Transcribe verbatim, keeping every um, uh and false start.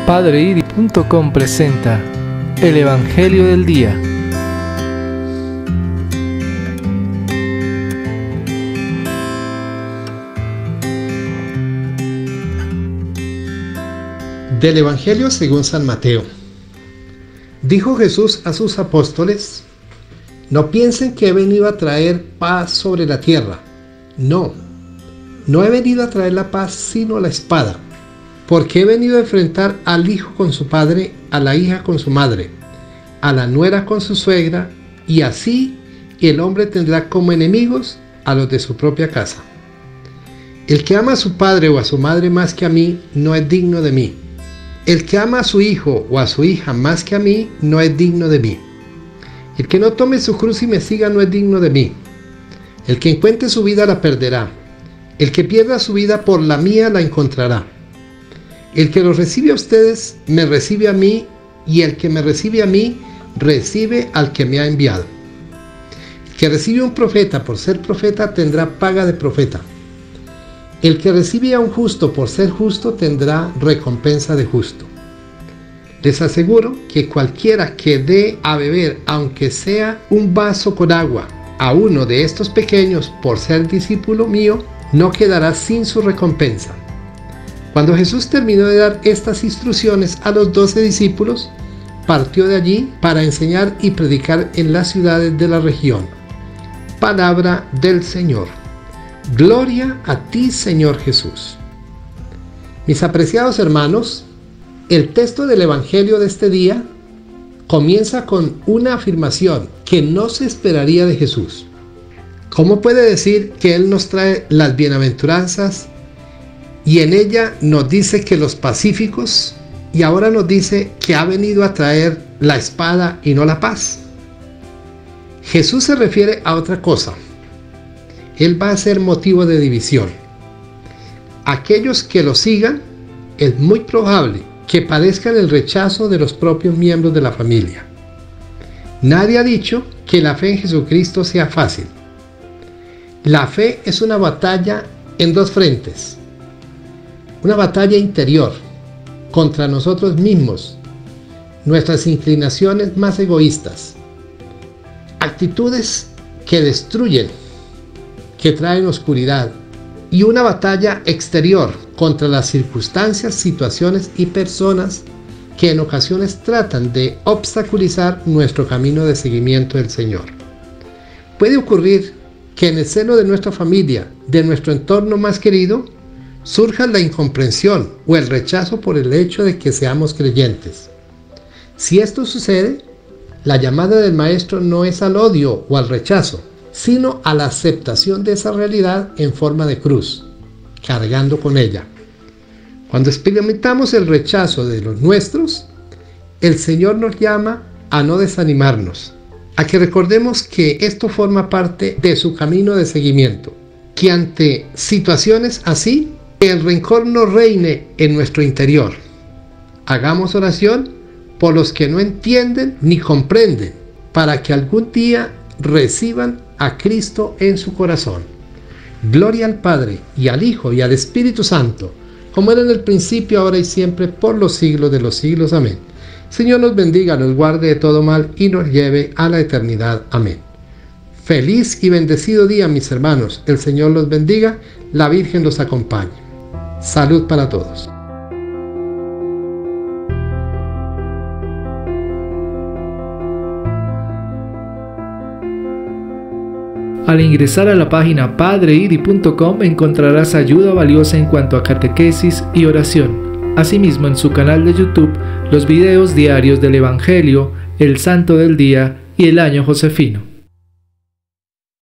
Padre Iri punto com presenta el Evangelio del Día. Del Evangelio según San Mateo. Dijo Jesús a sus apóstoles: no piensen que he venido a traer paz sobre la tierra. No, no he venido a traer la paz sino la espada. Porque he venido a enfrentar al hijo con su padre, a la hija con su madre, a la nuera con su suegra, y así el hombre tendrá como enemigos a los de su propia casa. El que ama a su padre o a su madre más que a mí, no es digno de mí. El que ama a su hijo o a su hija más que a mí, no es digno de mí. El que no tome su cruz y me siga, no es digno de mí. El que encuentre su vida la perderá. El que pierda su vida por la mía la encontrará. El que los recibe a ustedes, me recibe a mí, y el que me recibe a mí, recibe al que me ha enviado. El que recibe a un profeta por ser profeta, tendrá paga de profeta. El que recibe a un justo por ser justo, tendrá recompensa de justo. Les aseguro que cualquiera que dé a beber, aunque sea un vaso con agua, a uno de estos pequeños por ser discípulo mío, no quedará sin su recompensa. Cuando Jesús terminó de dar estas instrucciones a los doce discípulos, partió de allí para enseñar y predicar en las ciudades de la región. Palabra del Señor. Gloria a ti, Señor Jesús. Mis apreciados hermanos, el texto del Evangelio de este día comienza con una afirmación que no se esperaría de Jesús. ¿Cómo puede decir que Él nos trae las bienaventuranzas y en ella nos dice que los pacíficos, y ahora nos dice que ha venido a traer la espada y no la paz? Jesús se refiere a otra cosa. Él va a ser motivo de división. Aquellos que lo sigan, es muy probable que padezcan el rechazo de los propios miembros de la familia. Nadie ha dicho que la fe en Jesucristo sea fácil. La fe es una batalla en dos frentes. Una batalla interior contra nosotros mismos, nuestras inclinaciones más egoístas, actitudes que destruyen, que traen oscuridad, y una batalla exterior contra las circunstancias, situaciones y personas que en ocasiones tratan de obstaculizar nuestro camino de seguimiento del Señor. Puede ocurrir que en el seno de nuestra familia, de nuestro entorno más querido, surja la incomprensión o el rechazo por el hecho de que seamos creyentes. Si esto sucede, la llamada del Maestro no es al odio o al rechazo, sino a la aceptación de esa realidad en forma de cruz, cargando con ella. Cuando experimentamos el rechazo de los nuestros, el Señor nos llama a no desanimarnos, a que recordemos que esto forma parte de su camino de seguimiento, que ante situaciones así, el rencor no reine en nuestro interior. Hagamos oración por los que no entienden ni comprenden, para que algún día reciban a Cristo en su corazón. Gloria al Padre, y al Hijo, y al Espíritu Santo, como era en el principio, ahora y siempre, por los siglos de los siglos. Amén. Señor nos bendiga, nos guarde de todo mal y nos lleve a la eternidad. Amén. Feliz y bendecido día, mis hermanos. El Señor los bendiga, la Virgen los acompañe. Salud para todos. Al ingresar a la página Padre Iri punto com encontrarás ayuda valiosa en cuanto a catequesis y oración. Asimismo, en su canal de YouTube, los videos diarios del Evangelio, el Santo del Día y el Año Josefino.